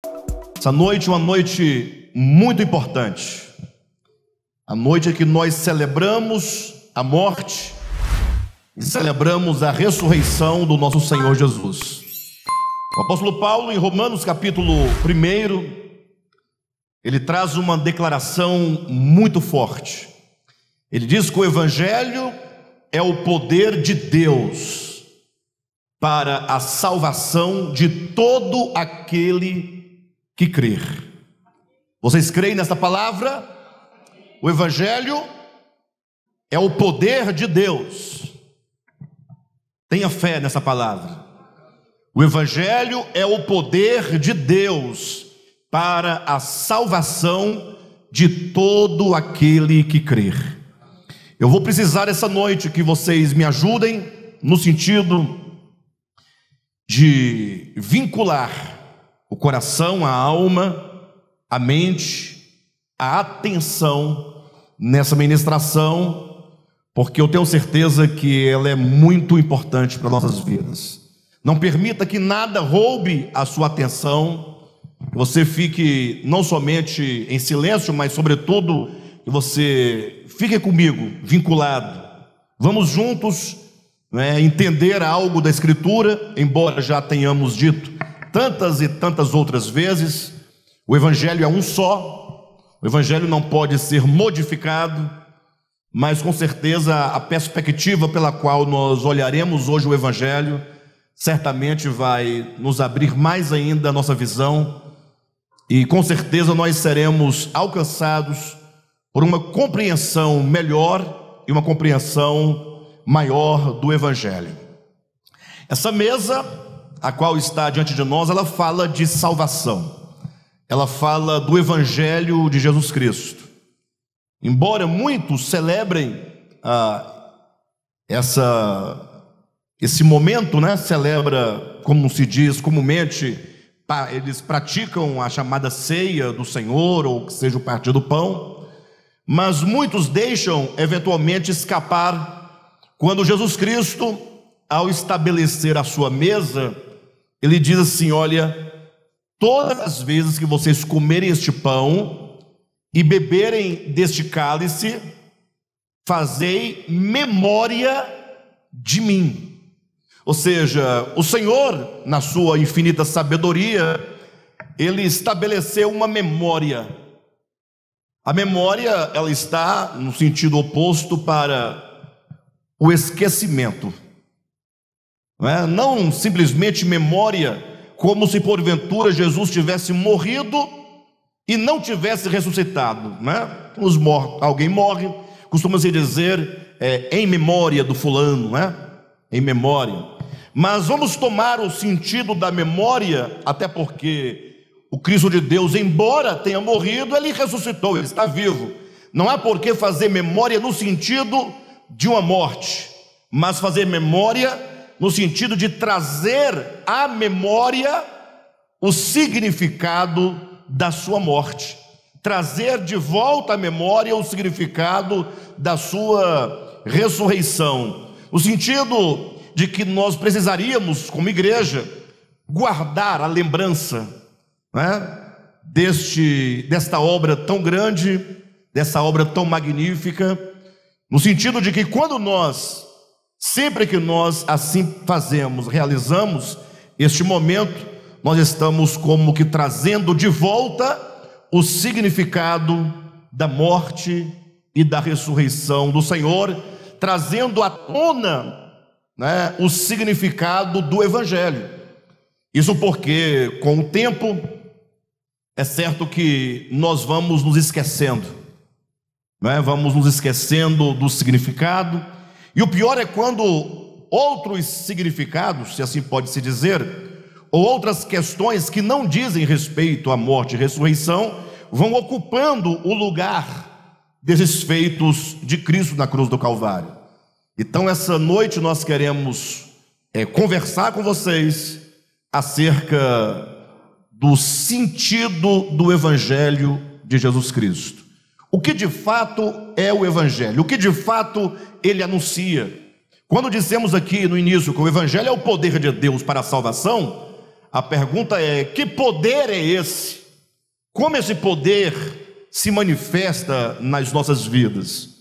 Essa noite é uma noite muito importante. A noite em que nós celebramos a morte e celebramos a ressurreição do nosso Senhor Jesus. O apóstolo Paulo, em Romanos capítulo 1, ele traz uma declaração muito forte. Ele diz que o Evangelho é o poder de Deus para a salvação de todo aquele que crer. Vocês creem nessa palavra? O Evangelho é o poder de Deus. Tenha fé nessa palavra. O Evangelho é o poder de Deus para a salvação de todo aquele que crer. Eu vou precisar essa noite que vocês me ajudem no sentido de vincular o coração, a alma, a mente, a atenção nessa ministração, porque eu tenho certeza que ela é muito importante para nossas vidas. Não permita que nada roube a sua atenção, que você fique não somente em silêncio, mas sobretudo que você fique comigo, vinculado. Vamos juntos entender algo da Escritura, embora já tenhamos dito tantas e tantas outras vezes, o Evangelho é um só, o Evangelho não pode ser modificado, mas com certeza a perspectiva pela qual nós olharemos hoje o Evangelho certamente vai nos abrir mais ainda a nossa visão, e com certeza nós seremos alcançados por uma compreensão melhor e uma compreensão maior do Evangelho. Essa mesa, a qual está diante de nós, ela fala de salvação, ela fala do Evangelho de Jesus Cristo. Embora muitos celebrem esse momento, celebra, como se diz comumente, eles praticam a chamada ceia do Senhor, ou que seja o partir do pão, mas muitos deixam eventualmente escapar quando Jesus Cristo, ao estabelecer a sua mesa, ele diz assim: olha, todas as vezes que vocês comerem este pão e beberem deste cálice, fazei memória de mim. Ou seja, o Senhor, na sua infinita sabedoria, ele estabeleceu uma memória. A memória, ela está no sentido oposto para o esquecimento. Não simplesmente memória, como se porventura Jesus tivesse morrido e não tivesse ressuscitado. Alguém morre, costuma-se dizer em memória do fulano, em memória. Mas vamos tomar o sentido da memória, até porque o Cristo de Deus, embora tenha morrido, ele ressuscitou, ele está vivo. Não há por que fazer memória no sentido de uma morte, mas fazer memória no sentido de trazer à memória o significado da sua morte, trazer de volta à memória o significado da sua ressurreição, no sentido de que nós precisaríamos, como igreja, guardar a lembrança desta obra tão grande, dessa obra tão magnífica, no sentido de que sempre que nós assim fazemos, realizamos este momento, nós estamos como que trazendo de volta o significado da morte e da ressurreição do Senhor, trazendo à tona o significado do Evangelho. Isso porque, com o tempo, é certo que nós vamos nos esquecendo, vamos nos esquecendo do significado, e o pior é quando outros significados, se assim pode se dizer, ou outras questões que não dizem respeito à morte e ressurreição, vão ocupando o lugar desses feitos de Cristo na cruz do Calvário. Então essa noite nós queremos conversar com vocês acerca do sentido do Evangelho de Jesus Cristo. O que de fato é o Evangelho? O que de fato ele anuncia? Quando dissemos aqui no início que o Evangelho é o poder de Deus para a salvação, A pergunta é: que poder é esse? Como esse poder se manifesta nas nossas vidas?